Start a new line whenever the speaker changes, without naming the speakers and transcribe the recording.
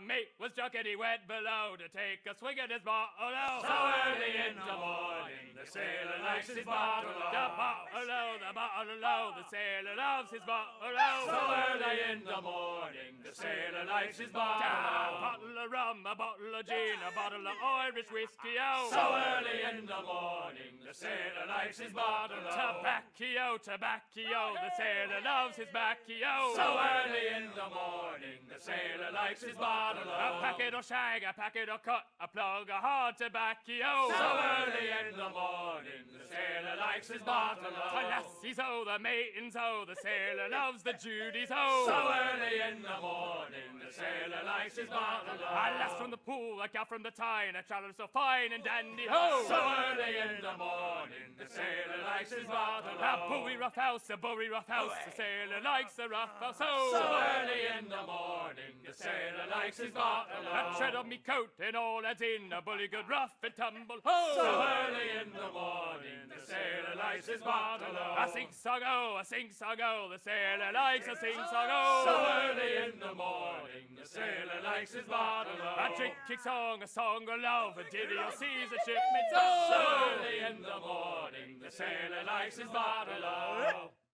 mate was drunk and he went below to take a swig at his bottle.
So early in the morning, the sailor likes his bottle.
The bottle, the sailor loves his bottle.
So early in the morning, the sailor likes his bottle.
A bottle of rum, a bottle of gin, a bottle of Irish whiskey.
So early in the morning, the sailor likes his bottle.
Tobacco, tobacco, the sailor loves his baccio.
So early in the morning, the sailor likes his bottle.
A packet of shag, a packet of cut, a plug of hard tobacco.
So early in the morning, the sailor likes his bottle.
The lassies, oh, the maidens, oh, the sailor loves the Judies, oh.
So early in the morning, the sailor likes his bottle.
A lass from the pool, a gal from the Tyne, a traveller so fine and dandy, ho.
So early in the morning, the sailor likes his bottle.
A buoy rough house, a buoy rough house, the sailor likes the rough house, oh.
So early in the morning, the sailor likes his bottle.
A tread on me coat and all that's in, a bully good rough and tumble, ho.
So early in the morning, the sailor likes his bottle.
A sing-song, oh, a sing-song, oh, the sailor likes a sing-song, oh.
So early in the morning, the sailor likes his bottle.
A drinking song, a song of love, a ditty or sees a shipmates, oh.
So early in the morning, the sailor likes his bottle.